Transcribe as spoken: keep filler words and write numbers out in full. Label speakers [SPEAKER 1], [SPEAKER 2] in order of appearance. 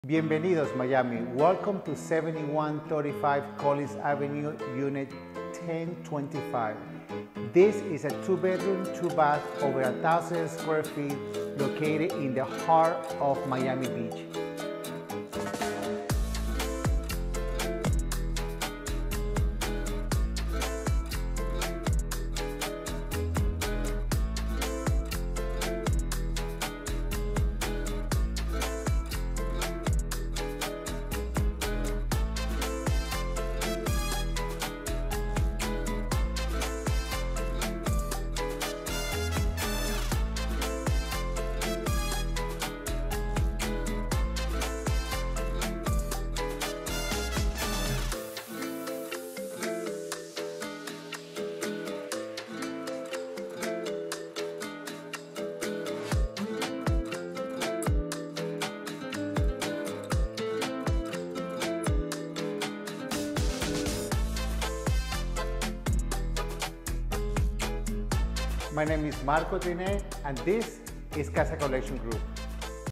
[SPEAKER 1] Bienvenidos Miami. Welcome to seventy-one thirty-five Collins Avenue, Unit ten twenty-five. This is a two-bedroom, two-bath, over a thousand square feet, located in the heart of Miami Beach. My name is Marco Tiné, and this is Casa Collection Group.